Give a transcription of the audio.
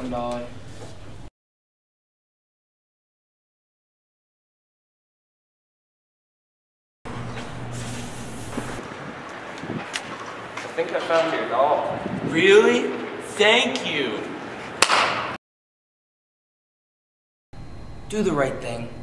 $1. I think I found your doll. Really? Thank you. Do the right thing.